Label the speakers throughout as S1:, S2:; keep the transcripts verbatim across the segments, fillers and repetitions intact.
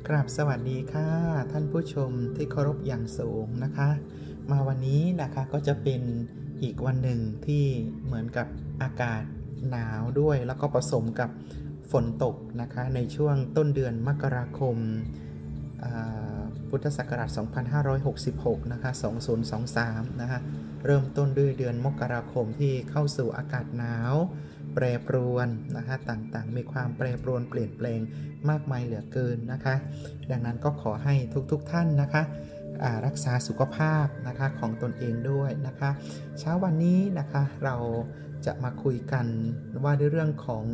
S1: กราบสวัสดีค่ะท่านผู้ชมที่เคารพอย่างสูงนะคะมาวันนี้นะคะก็จะเป็นอีกวันหนึ่งที่เหมือนกับอากาศหนาวด้วยแล้วก็ผสมกับฝนตกนะคะในช่วงต้นเดือนมกราคมพุทธศักราชสองพันห้าร้อยหกสิบหกนะคะสองพันยี่สิบสามนะคะเริ่มต้นด้วยเดือนมกราคมที่เข้าสู่อากาศหนาวแปรปรวนนะคะต่างๆมีความแปรปรวนเปลี่ยนแปลงมากมายเหลือเกินนะคะดังนั้นก็ขอให้ทุกๆท่านนะคะรักษาสุขภาพนะคะของตนเองด้วยนะคะเช้าวันนี้นะคะเราจะมาคุยกันว่าในเรื่องของ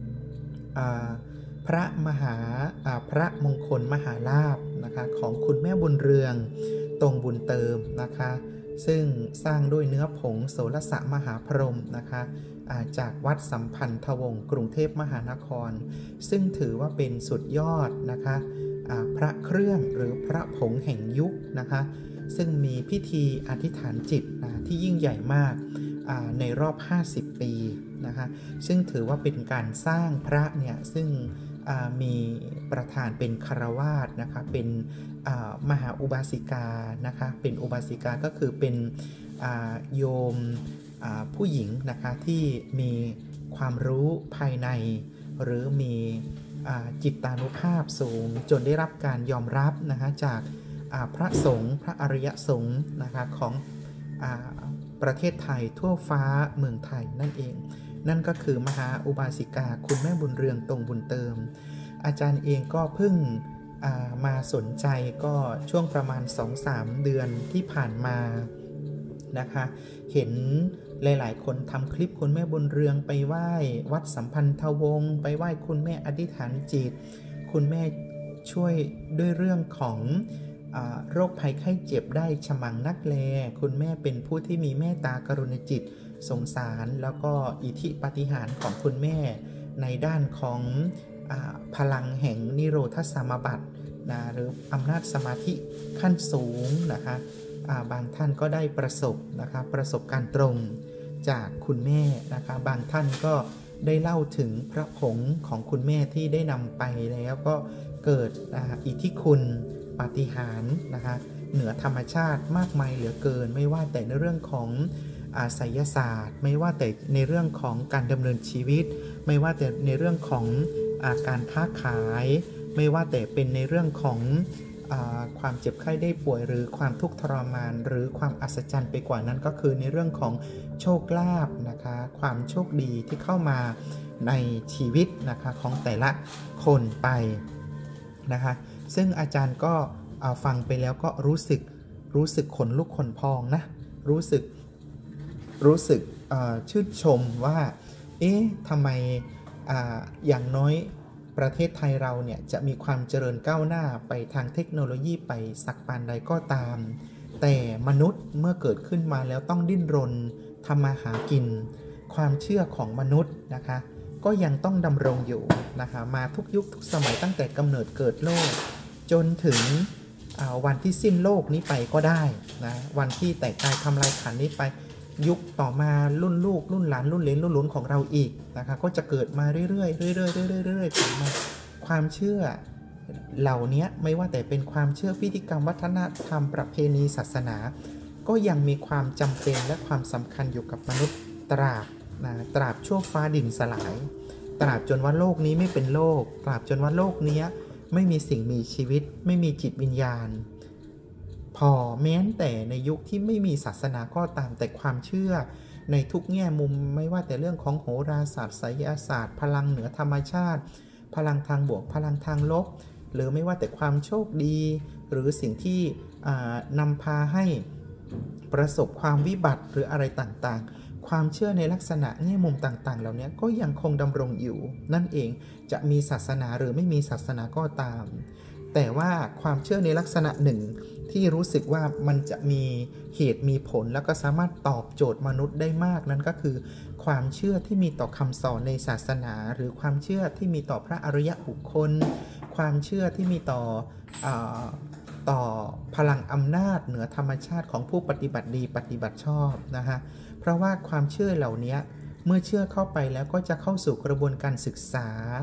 S1: พระมหาพระมงคลมหาลาภนะคะของคุณแม่บุญเรืองตรงบุญเติมนะคะซึ่งสร้างด้วยเนื้อผงโสรสมหาพรหมนะคะจากวัดสัมพันธวงศ์กรุงเทพมหานครซึ่งถือว่าเป็นสุดยอดนะคะพระเครื่องหรือพระผงแห่งยุคนะคะซึ่งมีพิธีอธิษฐานจิตนะที่ยิ่งใหญ่มากในรอบห้าสิบปีนะคะซึ่งถือว่าเป็นการสร้างพระเนี่ยซึ่งมีประธานเป็นคฤหัสถ์นะคะเป็นมหาอุบาสิกานะคะเป็นอุบาสิกาก็คือเป็นโยมผู้หญิงนะคะที่มีความรู้ภายในหรือมีจิตตานุภาพสูงจนได้รับการยอมรับนะคะจากพระสงฆ์พระอริยสงฆ์นะคะของประเทศไทยทั่วฟ้าเมืองไทยนั่นเองนั่นก็คือมหาอุบาสิกาคุณแม่บุญเรืองตรงบุญเติมอาจารย์เองก็เพิ่งมาสนใจก็ช่วงประมาณ สองถึงสาม เดือนที่ผ่านมานะคะเห็นหลายๆคนทำคลิปคุณแม่บุญเรืองไปไหว้วัดสัมพันธวงศ์ไปไหว้คุณแม่อธิษฐานจิตคุณแม่ช่วยด้วยเรื่องของโรคภัยไข้เจ็บได้ฉมังนักแลคุณแม่เป็นผู้ที่มีเมตตากรุณาจิตสงสารแล้วก็อิทธิปาฏิหาริย์ของคุณแม่ในด้านของพลังแห่งนิโรธสมาบัตินะหรืออำนาจสมาธิขั้นสูงนะคะบางท่านก็ได้ประสบนะคะประสบการณ์ตรงจากคุณแม่นะคะบางท่านก็ได้เล่าถึงพระผงของคุณแม่ที่ได้นำไปแล้วก็เกิดอิทธิคุณปาฏิหาริย์นะคะเหนือธรรมชาติมากมายเหลือเกินไม่ว่าแต่ในเรื่องของไสยศาสตร์ไม่ว่าแต่ในเรื่องของการดำเนินชีวิตไม่ว่าแต่ในเรื่องของการค้าขายไม่ว่าแต่เป็นในเรื่องของความเจ็บไข้ได้ป่วยหรือความทุกข์ทรมานหรือความอัศจรรย์ไปกว่านั้นก็คือในเรื่องของโชคลาภนะคะความโชคดีที่เข้ามาในชีวิตนะคะของแต่ละคนไปนะคะซึ่งอาจารย์ก็ฟังไปแล้วก็รู้สึกรู้สึกขนลุกขนพองนะรู้สึกรู้สึกชื่นชมว่าเอ๊ะทำไม อ, อย่างน้อยประเทศไทยเราเนี่ยจะมีความเจริญก้าวหน้าไปทางเทคโนโลยีไปสักปานใดก็ตามแต่มนุษย์เมื่อเกิดขึ้นมาแล้วต้องดิ้นรนทำมาหากินความเชื่อของมนุษย์นะคะก็ยังต้องดำรงอยู่นะคะมาทุกยุคทุกสมัยตั้งแต่กำเนิดเกิดโลกจนถึงวันที่สิ้นโลกนี้ไปก็ได้นะวันที่แตกตายทำลายขันธ์นี้ไปยุคต่อมารุ่นลูกรุ่นหลานรุ่นเหลนรุ่นหลนของเราอีกนะคะก็จะเกิดมาเรื่อยๆเรื่อยๆเรื่อยๆต่อมาความเชื่อเหล่านี้ไม่ว่าแต่เป็นความเชื่อพิธีกรรมวัฒนธรรมประเพณีศาสนาก็ยังมีความจำเป็นและความสำคัญอยู่กับมนุษย์ตราบนะตราบชั่วฟ้าดินสลายตราบจนว่าโลกนี้ไม่เป็นโลกตราบจนว่าโลกนี้ไม่มีสิ่งมีชีวิตไม่มีจิตวิญญาณพอแม้แต่ในยุคที่ไม่มีศาสนาก็ตามแต่ความเชื่อในทุกแง่มุมไม่ว่าแต่เรื่องของโหราศาสตร์ไสยศาสตร์พลังเหนือธรรมชาติพลังทางบวกพลังทางลบหรือไม่ว่าแต่ความโชคดีหรือสิ่งที่นำพาให้ประสบความวิบัติหรืออะไรต่างๆความเชื่อในลักษณะแง่มุมต่างๆเหล่านี้ก็ยังคงดำรงอยู่นั่นเองจะมีศาสนาหรือไม่มีศาสนาก็ตามแต่ว่าความเชื่อในลักษณะหนึ่งที่รู้สึกว่ามันจะมีเหตุมีผลแล้วก็สามารถตอบโจทย์มนุษย์ได้มากนั่นก็คือความเชื่อที่มีต่อคำสอนในศาสนาหรือความเชื่อที่มีต่อพระอริยบุคคลความเชื่อที่มีต่ออ่าต่อพลังอำนาจเหนือธรรมชาติของผู้ปฏิบัติดีปฏิบัติชอบนะฮะเพราะว่าความเชื่อเหล่านี้เมื่อเชื่อเข้าไปแล้วก็จะเข้าสู่กระบวนการศึกษา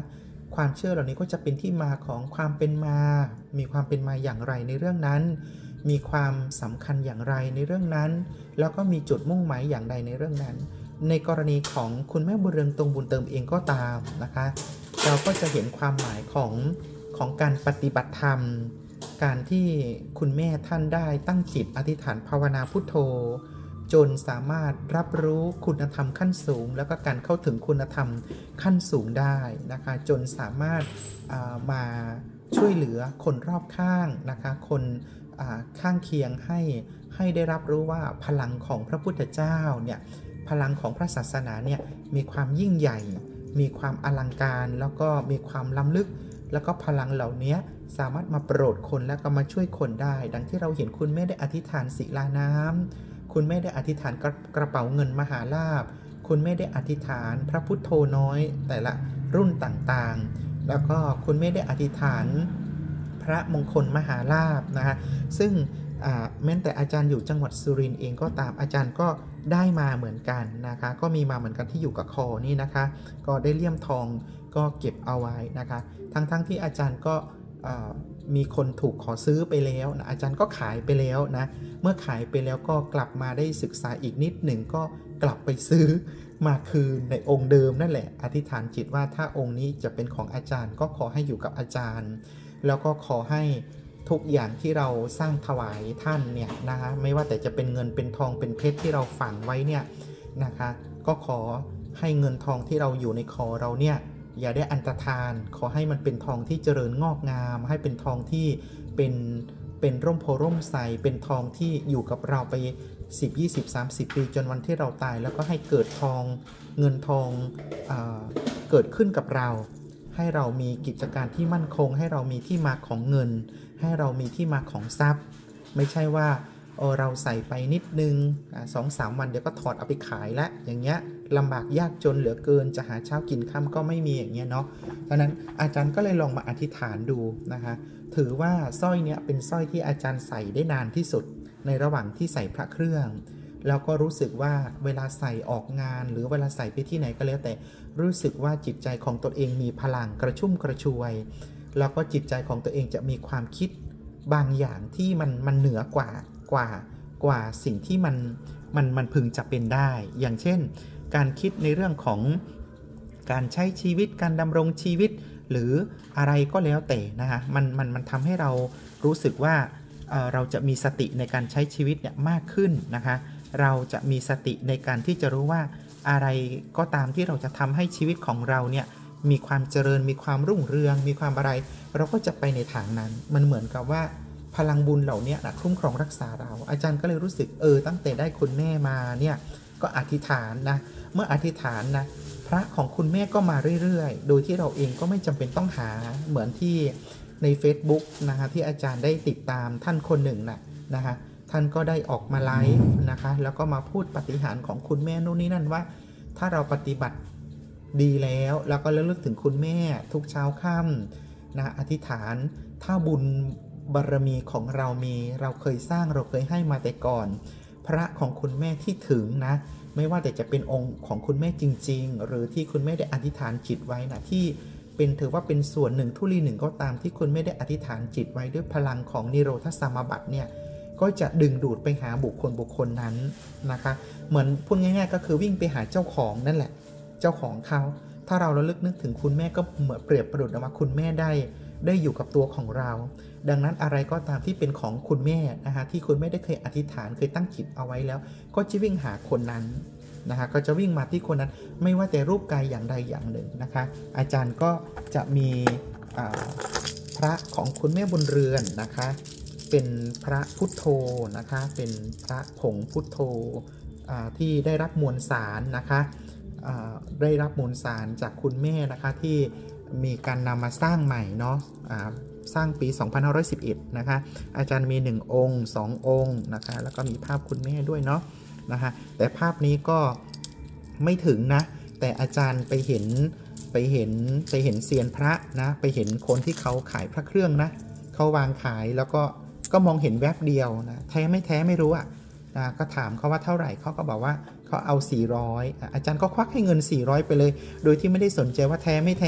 S1: ความเชื่อเหล่านี้ก็จะเป็นที่มาของความเป็นมามีความเป็นมาอย่างไรในเรื่องนั้นมีความสำคัญอย่างไรในเรื่องนั้นแล้วก็มีจุดมุ่งหมายอย่างใดในเรื่องนั้นในกรณีของคุณแม่บุญเรืองตรงบุญเติมเองก็ตามนะคะเราก็จะเห็นความหมายของของการปฏิบัติธรรมการที่คุณแม่ท่านได้ตั้งจิตอธิษฐานภาวนาพุทโธจนสามารถรับรู้คุณธรรมขั้นสูงแล้วก็การเข้าถึงคุณธรรมขั้นสูงได้นะคะจนสามารถมาช่วยเหลือคนรอบข้างนะคะคนข้างเคียงให้ให้ได้รับรู้ว่าพลังของพระพุทธเจ้าเนี่ยพลังของพระศาสนาเนี่ยมีความยิ่งใหญ่มีความอลังการแล้วก็มีความล้ำลึกแล้วก็พลังเหล่านี้สามารถมาโปรดคนและก็มาช่วยคนได้ดังที่เราเห็นคุณแม่ได้อธิษฐานศิลาน้ำคุณแม่ได้อธิษฐานกระกระเป๋าเงินมหาลาภคุณแม่ได้อธิษฐานพระพุทโธน้อยแต่ละรุ่นต่างๆแล้วก็คุณแม่ได้อธิษฐานพระมงคลมหาลาภนะฮะซึ่งแม้แต่อาจารย์อยู่จังหวัดสุรินทร์เองก็ตามอาจารย์ก็ได้มาเหมือนกันนะคะก็มีมาเหมือนกันที่อยู่กับคอนี่นะคะก็ได้เลี่ยมทองก็เก็บเอาไว้นะคะทั้งๆ ท, ที่อาจารย์ก็มีคนถูกขอซื้อไปแล้วนะอาจารย์ก็ขายไปแล้วนะเมื่อขายไปแล้วก็กลับมาได้ศึกษาอีกนิดหนึ่งก็กลับไปซื้อมาคืนในองค์เดิมนั่นแหละอธิษฐานจิตว่าถ้าองค์นี้จะเป็นของอาจารย์ก็ขอให้อยู่กับอาจารย์แล้วก็ขอให้ทุกอย่างที่เราสร้างถวายท่านเนี่ยนะคะไม่ว่าแต่จะเป็นเงินเป็นทองเป็นเพชรที่เราฝังไว้เนี่ยนะคะก็ขอให้เงินทองที่เราอยู่ในคอเราเนี่ยอย่าได้อันตรธานขอให้มันเป็นทองที่เจริญงอกงามให้เป็นทองที่เป็นเป็นร่มโพร่มใสเป็นทองที่อยู่กับเราไปสิบ ยี่สิบ สามสิบปีจนวันที่เราตายแล้วก็ให้เกิดทองเงินทองเอ่อเกิดขึ้นกับเราให้เรามีกิจการที่มั่นคงให้เรามีที่มาของเงินให้เรามีที่มาของทรัพย์ไม่ใช่ว่าเออเราใส่ไปนิดนึง สองสาม วันเดี๋ยวก็ถอดเอาไปขายแล้วอย่างเงี้ยลำบากยากจนเหลือเกินจะหาเช้ากินค่ำก็ไม่มีอย่างเงี้ยเนาะเพราะนั้นอาจารย์ก็เลยลองมาอธิษฐานดูนะคะถือว่าสร้อยเนี้ยเป็นสร้อยที่อาจารย์ใส่ได้นานที่สุดในระหว่างที่ใส่พระเครื่องแล้วก็รู้สึกว่าเวลาใส่ออกงานหรือเวลาใส่ไปที่ไหนก็แล้วแต่รู้สึกว่าจิตใจของตนเองมีพลังกระชุ่มกระชวยแล้วก็จิตใจของตัวเองจะมีความคิดบางอย่างที่มันมันเหนือกว่ากว่ากว่าสิ่งที่มันมันมันพึงจะเป็นได้อย่างเช่นการคิดในเรื่องของการใช้ชีวิตการดำรงชีวิตหรืออะไรก็แล้วแต่นะคะมันมันมันทำให้เรารู้สึกว่า เอ่อ เราจะมีสติในการใช้ชีวิตเนี่ยมากขึ้นนะคะเราจะมีสติในการที่จะรู้ว่าอะไรก็ตามที่เราจะทำให้ชีวิตของเราเนี่ยมีความเจริญมีความรุ่งเรืองมีความอะไรเราก็จะไปในทางนั้นมันเหมือนกับว่าพลังบุญเหล่านี้นะคุ้มครองรักษาเราอาจารย์ก็เลยรู้สึกเออตั้งแต่ได้คุณแม่มาเนี่ยก็อธิษฐานนะเมื่ออธิษฐานนะพระของคุณแม่ก็มาเรื่อยๆโดยที่เราเองก็ไม่จำเป็นต้องหาเหมือนที่ใน Facebook นะคะที่อาจารย์ได้ติดตามท่านคนหนึ่งนะนะคะท่านก็ได้ออกมาไลฟ์นะคะแล้วก็มาพูดปาฏิหาริย์ของคุณแม่นู่นนี่นั่นว่าถ้าเราปฏิบัติดีแล้วแล้วก็ระลึกถึงคุณแม่ทุกเช้าค่ำนะอธิษฐานถ้าบุญบารมีของเรามีเราเคยสร้างเราเคยให้มาแต่ก่อนพระของคุณแม่ที่ถึงนะไม่ว่าแต่จะเป็นองค์ของคุณแม่จริงๆหรือที่คุณแม่ได้อธิษฐานจิตไว้นะที่เป็นถือว่าเป็นส่วนหนึ่งธุลีหนึ่งก็ตามที่คุณแม่ได้อธิษฐานจิตไว้ด้วยพลังของนิโรธสมาบัติเนี่ยก็จะดึงดูดไปหาบุคคลบุคคลนั้นนะคะเหมือนพูดง่ายๆก็คือวิ่งไปหาเจ้าของนั่นแหละเจ้าของเขาถ้าเราระลึกนึกถึงคุณแม่ก็เหมือนเปรียบประดุจว่าคุณแม่ได้ได้อยู่กับตัวของเราดังนั้นอะไรก็ตามที่เป็นของคุณแม่นะคะที่คุณแม่ได้เคยอธิษฐานเคยตั้งจิตเอาไว้แล้วก็จะวิ่งหาคนนั้นนะคะก็จะวิ่งมาที่คนนั้นไม่ว่าแต่รูปกายอย่างใดอย่างหนึ่งนะคะอาจารย์ก็จะมีพระของคุณแม่บุญเรือนนะคะเป็นพระพุทโธนะคะเป็นพระผงพุทโธที่ได้รับมวลสารนะคะได้รับมวลสารจากคุณแม่นะคะที่มีการนำมาสร้างใหม่เนาะสร้างปีสองพันห้าร้อยสิบเอ็ดนะคะอาจารย์มีหนึ่งองค์สององค์นะคะแล้วก็มีภาพคุณแม่ด้วยเนาะนะคะแต่ภาพนี้ก็ไม่ถึงนะแต่อาจารย์ไปเห็นไปเห็นไปเห็นเซียนพระนะไปเห็นคนที่เขาขายพระเครื่องนะเขาวางขายแล้วก็ก็มองเห็นแวบเดียวนะแท้ไม่แท้ไม่รู้อ่ะนะก็ถามเขาว่าเท่าไหร่เขาก็บอกว่าเขาเอาสี่ร้อยอาจารย์ก็ควักให้เงินสี่ร้อยไปเลยโดยที่ไม่ได้สนใจว่าแท้ไม่แท้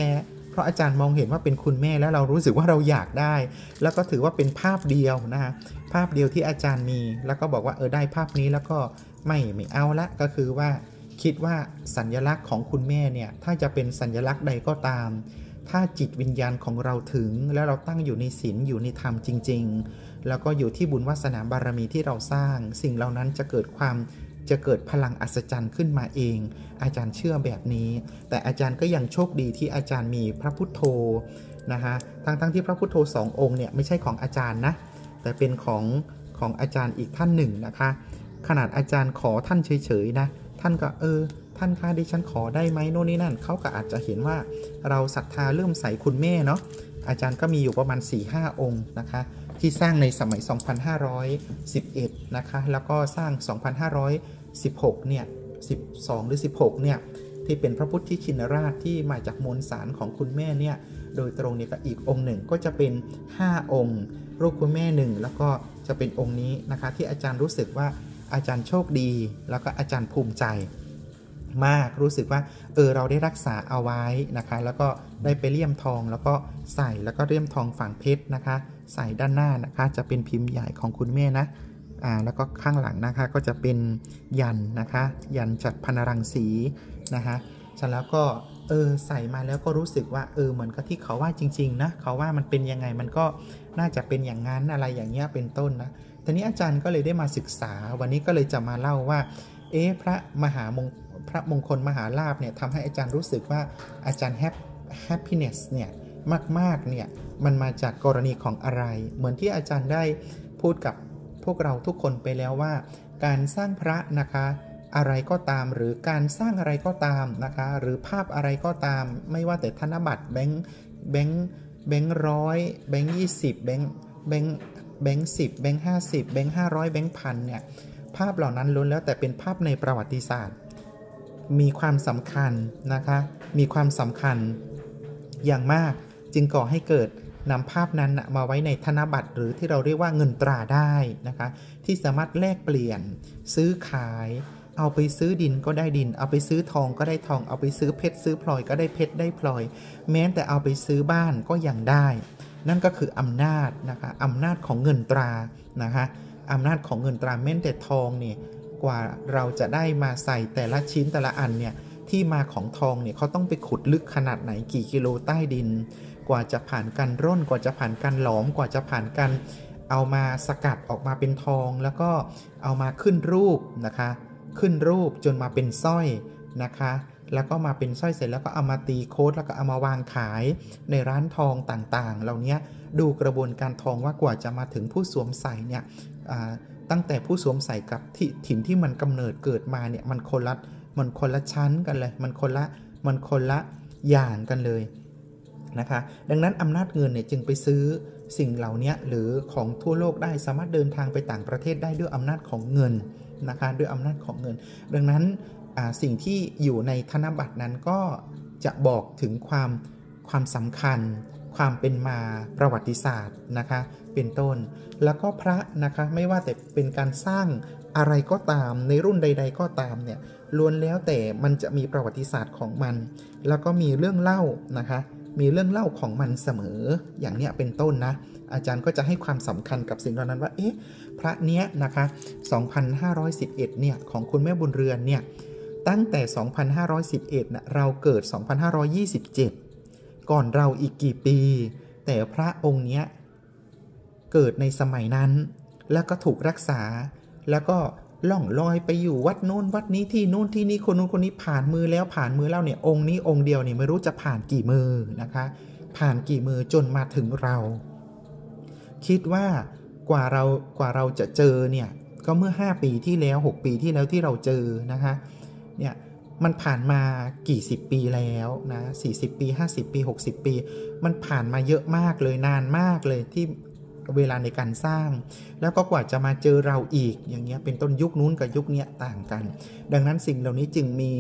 S1: เพราะอาจารย์มองเห็นว่าเป็นคุณแม่แล้วเรารู้สึกว่าเราอยากได้แล้วก็ถือว่าเป็นภาพเดียวนะฮะภาพเดียวที่อาจารย์มีแล้วก็บอกว่าเออได้ภาพนี้แล้วก็ไม่ไม่เอาละก็คือว่าคิดว่าสัญลักษณ์ของคุณแม่เนี่ยถ้าจะเป็นสัญลักษณ์ใดก็ตามถ้าจิตวิญญาณของเราถึงแล้วเราตั้งอยู่ในศีลอยู่ในธรรมจริงๆแล้วก็อยู่ที่บุญวาสนาบารมีที่เราสร้างสิ่งเหล่านั้นจะเกิดความจะเกิดพลังอัศจรรย์ขึ้นมาเองอาจารย์เชื่อแบบนี้แต่อาจารย์ก็ยังโชคดีที่อาจารย์มีพระพุทโธนะฮะทั้งทั้งที่พระพุทโธสององค์เนี่ยไม่ใช่ของอาจารย์นะแต่เป็นของของอาจารย์อีกท่านหนึ่งนะคะขนาดอาจารย์ขอท่านเฉยๆนะท่านก็เออท่านคะดิฉันขอได้ไหมโน่นนี่นั่นเขาก็อาจจะเห็นว่าเราศรัทธาเริ่มใส่คุณแม่เนาะอาจารย์ก็มีอยู่ประมาณ สี่ห้า องค์นะคะที่สร้างในสมัย สองพันห้าร้อยสิบเอ็ด นะคะแล้วก็สร้าง สองพันห้าร้อยสิบหก เนี่ย สิบสอง หรือ สิบหก เนี่ยที่เป็นพระพุทธชินราชที่มาจากมวลสารของคุณแม่เนี่ยโดยตรงเนี่ยก็อีกองค์หนึ่งก็จะเป็น ห้า องค์รูปคุณแม่หนึ่งแล้วก็จะเป็นองค์นี้นะคะที่อาจารย์รู้สึกว่าอาจารย์โชคดีแล้วก็อาจารย์ภูมิใจมากรู้สึกว่าเออเราได้รักษาเอาไว้นะคะแล้วก็ได้ไปเลี่ยมทองแล้วก็ใส่แล้วก็เลี่ยมทองฝังเพชรนะคะใส่ด้านหน้านะคะจะเป็นพิมพ์ใหญ่ของคุณแม่นะอ่าแล้วก็ข้างหลังนะคะก็จะเป็นยันนะคะยันจัดพนรังสีนะคะฉะนั้นแล้วก็เออใส่มาแล้วก็รู้สึกว่าเออเหมือนกับที่เขาว่าจริงๆนะเขาว่ามันเป็นยังไงมันก็น่าจะเป็นอย่างนั้นอะไรอย่างเงี้ยเป็นต้นนะทีนี้อาจารย์ก็เลยได้มาศึกษาวันนี้ก็เลยจะมาเล่าว่าเอ๊ะพระมหามงพระมงคลมหาลาภเนี่ยทำให้อาจารย์รู้สึกว่าอาจารย์แฮป happiness เนี่ยมากๆเนี่ยมันมาจากกรณีของอะไรเหมือนที่อาจารย์ได้พูดกับพวกเราทุกคนไปแล้วว่าการสร้างพระนะคะอะไรก็ตามหรือการสร้างอะไรก็ตามนะคะหรือภาพอะไรก็ตามไม่ว่าแต่ธนบัตรแบงค์แบงค์แบงค์ร้อยแบงค์ยี่สิบแบงค์แบงค์แบงค์สิบแบงค์ห้าสิบแบงค์ห้าร้อยแบงค์พันเนี่ยภาพเหล่านั้นล้วนแล้วแต่เป็นภาพในประวัติศาสตร์มีความสำคัญนะคะมีความสำคัญอย่างมากจึงก่อให้เกิดนำภาพนั้นมาไว้ในธนบัตรหรือที่เราเรียกว่าเงินตราได้นะคะที่สามารถแลกเปลี่ยนซื้อขายเอาไปซื้อดินก็ได้ดินเอาไปซื้อทองก็ได้ทองเอาไปซื้อเพชรซื้อพลอยก็ได้เพชรได้พลอยแม้แต่เอาไปซื้อบ้านก็ยังได้นั่นก็คืออำนาจนะคะอำนาจของเงินตรานะคะอำนาจของเงินตราแม้แต่ทองเนี่ยกว่าเราจะได้มาใส่แต่ละชิ้นแต่ละอันเนี่ยที่มาของทองเนี่ยเขาต้องไปขุดลึกขนาดไหนกี่กิโลใต้ดินกว่าจะผ่านการร่อนกว่าจะผ่านการหลอมกว่าจะผ่านการเอามาสกัดออกมาเป็นทองแล้วก็เอามาขึ้นรูปนะคะขึ้นรูปจนมาเป็นสร้อยนะคะแล้วก็มาเป็นสร้อยเสร็จแล้วก็เอามาตีโค้ดแล้วก็เอามาวางขายในร้านทองต่างๆเหล่านี้ดูกระบวนการทองว่ากว่าจะมาถึงผู้สวมใส่เนี่ยตั้งแต่ผู้สวมใส่กับที่ถิ่นที่มันกำเนิดเกิดมาเนี่ยมันคนละมันคนละชั้นกันเลยมันคนละมันคนละอย่างกันเลยนะคะดังนั้นอำนาจเงินเนี่ยจึงไปซื้อสิ่งเหล่านี้หรือของทั่วโลกได้สามารถเดินทางไปต่างประเทศได้ด้วยอำนาจของเงินนะคะด้วยอำนาจของเงินดังนั้นสิ่งที่อยู่ในธนบัตรนั้นก็จะบอกถึงความความสำคัญความเป็นมาประวัติศาสตร์นะคะเป็นต้นแล้วก็พระนะคะไม่ว่าแต่เป็นการสร้างอะไรก็ตามในรุ่นใดๆก็ตามเนี่ยล้วนแล้วแต่มันจะมีประวัติศาสตร์ของมันแล้วก็มีเรื่องเล่านะคะมีเรื่องเล่าของมันเสมออย่างเนี้ยเป็นต้นนะอาจารย์ก็จะให้ความสำคัญกับสิ่งเหล่านั้นว่าเอ๊ะพระเนี้ยนะคะสองพันห้าร้อยสิบเอ็ดเนี่ยของคุณแม่บุญเรือนเนี่ยตั้งแต่ สองพันห้าร้อยสิบเอ็ด นะเราเกิด สองพันห้าร้อยยี่สิบเจ็ด ก่อนเราอีกกี่ปีแต่พระองค์เนี้ยเกิดในสมัยนั้นแล้วก็ถูกรักษาแล้วก็ล่องลอยไปอยู่วัดโน้นวัดนี้ที่โน้นที่นี่คนนู้นคนนี้ผ่านมือแล้วผ่านมือแล้วเนี่ยองค์นี้องค์เดียวเนี่ยไม่รู้จะผ่านกี่มือนะคะผ่านกี่มือจนมาถึงเราคิดว่ากว่าเรากว่าเราจะเจอเนี่ยก็เมื่อห้าปีที่แล้วหกปีที่แล้วที่เราเจอนะคะเนี่ยมันผ่านมากี่สิบปีแล้วนะสี่สิบปีห้าสิบปีหกสิบปีมันผ่านมาเยอะมากเลยนานมากเลยที่เวลาในการสร้างแล้วก็กว่าจะมาเจอเราอีกอย่างเงี้ยเป็นต้นยุคนู้นกับยุคนี้ต่างกันดังนั้นสิ่งเหล่านี้จึงมี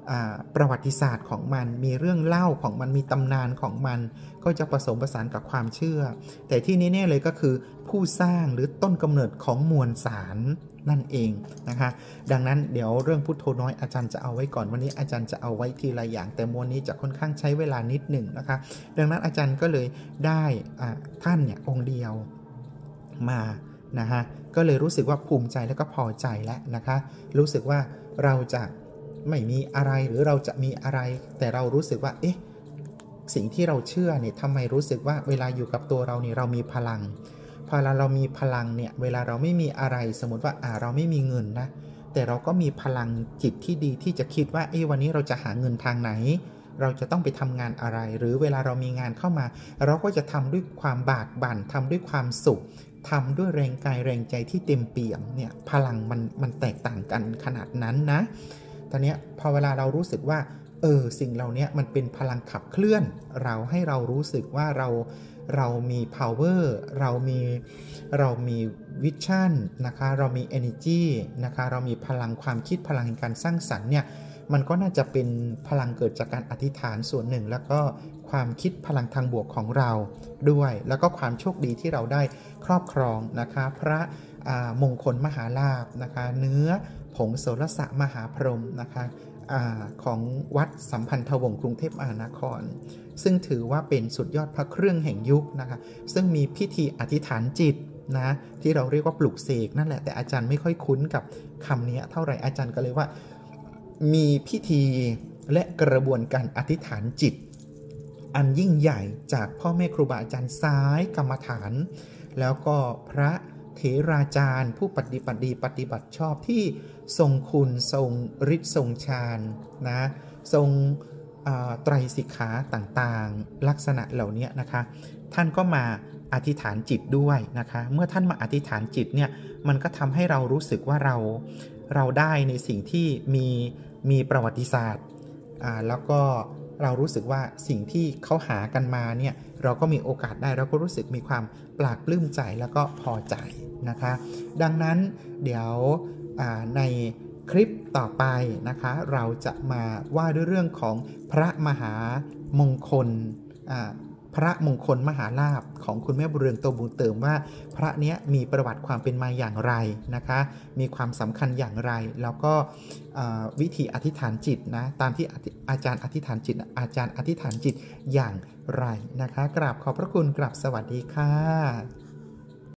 S1: ประวัติศาสตร์ของมันมีเรื่องเล่าของมันมีตำนานของมันก็จะผสมผสานกับความเชื่อแต่ที่แน่ๆเลยก็คือผู้สร้างหรือต้นกำเนิดของมวลสารนั่นเองนะคะดังนั้นเดี๋ยวเรื่องพุทโธน้อยอาจารย์จะเอาไว้ก่อนวันนี้อาจารย์จะเอาไว้ทีละอย่างแต่มวลนี้จะค่อนข้างใช้เวลานิดหนึ่งนะคะดังนั้นอาจารย์ก็เลยได้ท่านเนี่ยองค์เดียวมานะฮะก็เลยรู้สึกว่าภูมิใจและก็พอใจแล้วนะคะรู้สึกว่าเราจะไม่มีอะไรหรือเราจะมีอะไรแต่เรารู้สึกว่าเอ๊ะสิ่งที่เราเชื่อเนี่ยทำไมรู้สึกว่าเวลาอยู่กับตัวเราเนี่ยเรามีพลังพอเรามีพลังเนี่ยเวลาเราไม่มีอะไรสมมติว่าอ่าเราไม่มีเงินนะแต่เราก็มีพลังจิตที่ดีที่จะคิดว่าเอ๊ะวันนี้เราจะหาเงินทางไหนเราจะต้องไปทำงานอะไรหรือเวลาเรามีงานเข้ามาเราก็จะทำด้วยความบากบั่นทำด้วยความสุขทำด้วยแรงกายแรงใจที่เต็มเปี่ยมเนี่ยพลังมันมันแตกต่างกันขนาดนั้นนะตอนนี้พอเวลาเรารู้สึกว่าเออสิ่งเหล่านี้มันเป็นพลังขับเคลื่อนเราให้เรารู้สึกว่าเราเรามี power เรามีเรามี vision นะคะเรามี energy นะคะเรามีพลังความคิดพลังแห่งการสร้างสรรค์เนี่ยมันก็น่าจะเป็นพลังเกิดจากการอธิษฐานส่วนหนึ่งแล้วก็ความคิดพลังทางบวกของเราด้วยแล้วก็ความโชคดีที่เราได้ครอบครองนะคะพระมงคลมหาลาภนะคะเนื้อผงโสรสะมหาพรหมนะคะอาของวัดสัมพันธวงศ์กรุงเทพมหานครซึ่งถือว่าเป็นสุดยอดพระเครื่องแห่งยุคนะคะซึ่งมีพิธีอธิษฐานจิตนะที่เราเรียกว่าปลุกเสกนั่นแหละแต่อาจารย์ไม่ค่อยคุ้นกับคำนี้เท่าไหร่อาจารย์ก็เลยว่ามีพิธีและกระบวนการอธิษฐานจิตอันยิ่งใหญ่จากพ่อแม่ครูบาอาจารย์ซ้ายกรรมฐานแล้วก็พระเถราจารย์ผู้ปฏิบัติดีปฏิบัติชอบที่ทรงคุณทรงฤทธิ์ทรงฌานนะทรงไตรสิกขาต่างๆลักษณะเหล่านี้นะคะท่านก็มาอธิษฐานจิตด้วยนะคะเมื่อท่านมาอธิษฐานจิตเนี่ยมันก็ทำให้เรารู้สึกว่าเราเราได้ในสิ่งที่มีมีประวัติศาสตร์แล้วก็เรารู้สึกว่าสิ่งที่เขาหากันมาเนี่ยเราก็มีโอกาสได้เราก็รู้สึกมีความปลาบปลื้มใจแล้วก็พอใจนะคะดังนั้นเดี๋ยวในคลิปต่อไปนะคะเราจะมาว่าด้วยเรื่องของพระมหามงคลพระมงคลมหาลาภของคุณแม่บุญเรืองโตบุญเติมว่าพระเนี้ยมีประวัติความเป็นมาอย่างไรนะคะมีความสำคัญอย่างไรแล้วก็วิธีอธิษฐานจิตนะตามที่อาจารย์อธิษฐานจิตอาจารย์อธิษฐานจิตอย่างไรนะคะกราบขอบพระคุณกราบสวัสดีค่ะ